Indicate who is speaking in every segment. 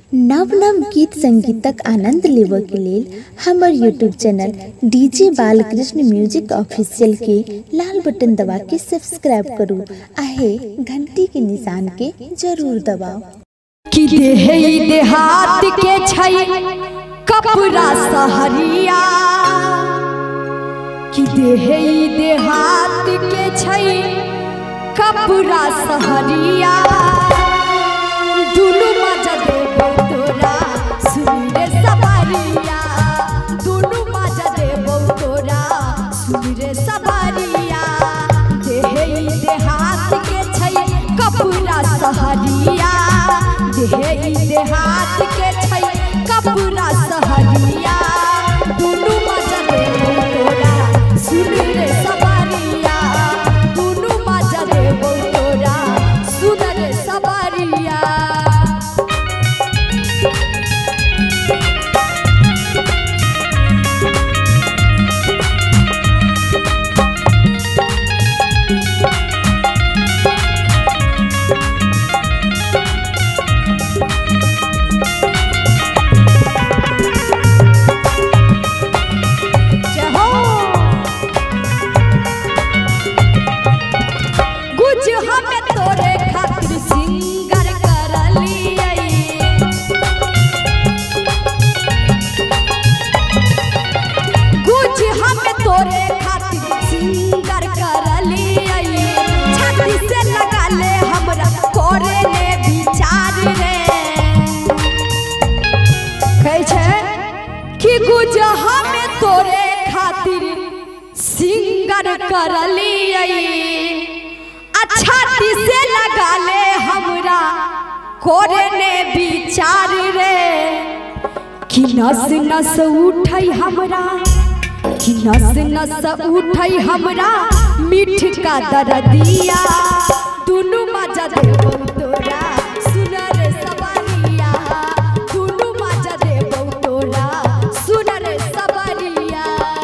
Speaker 1: नव नव गीत संगीतक आनंद लेबऽ के लेल हमर YouTube channel DJ Balkrishna music official के लाल बटन दबा के सब्सक्राइब करू आहे घंटी के निशान के जरूर दबाओ।
Speaker 2: कि देहात के छै कपड़ा सहरिया, कि देहात के छै कपड़ा सहरिया, दुनू मजा देबो तोरा सुन रे सवारिया, दुनू मजा देबो तोरा सुन रे सवारिया। देहात के छै कपड़ा सहरिया, देहात के छै कपड़ा सहरिया, दुनू मजा देबो तोरा सुन रे सवारिया, दुनू मजा देबो तोरा सुन रे सवारिया। तोरे खातिर सिंगर करलियै, छाती से लगा ले हमरा कोरे ने विचार रे, कि नस नस उठै हमरा, कि नस नस उठै हमरा मीठ का दर्दिया, दुनू मजा देबो तोरा सुन रे सवारिया, दुनू मजा देबो तोरा सुन रे सवारिया।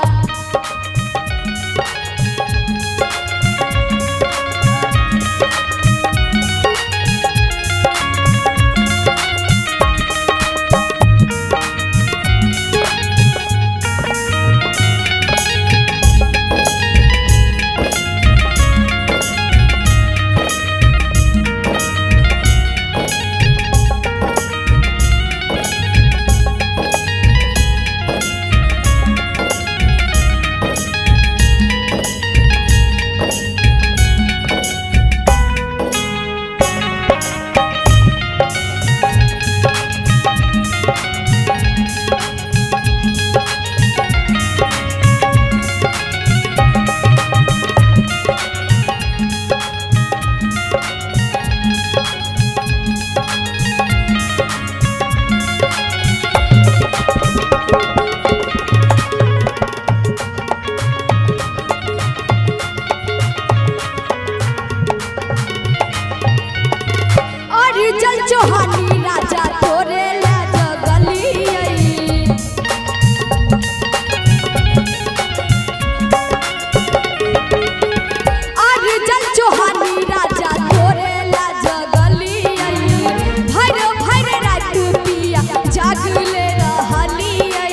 Speaker 2: चौहानी राजा तोरे ला जगलियै, अर्जुन चौहानी राजा तोरे ला जगलियै, भर भर रात पिया जागले रहलियै,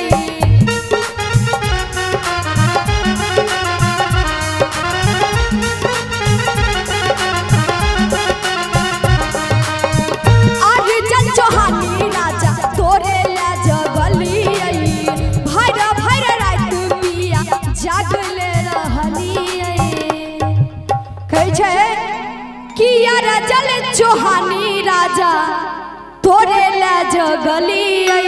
Speaker 2: चौहानी राजा तोरे ला जगलियै, भर भर रात पिया जागले रहलियै। कहै छै कि अर्जुन चौहानी राजा तोरे ला जगलियै,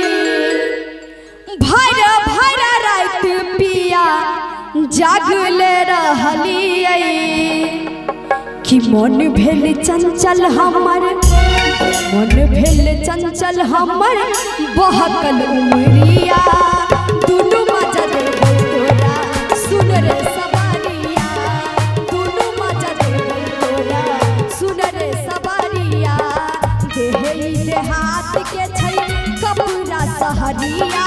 Speaker 2: भर भर रात पिया जागले रहलियै, कि मन भेल चंचल हमर, मन भेल चंचल हमर बहकल उमरिया, दुनू मजा देबो तोरा सुन रे सवारिया, दुनू मजा देबो तोरा सुन रे सवारिया। देहात के छै कपड़ा सहरिया,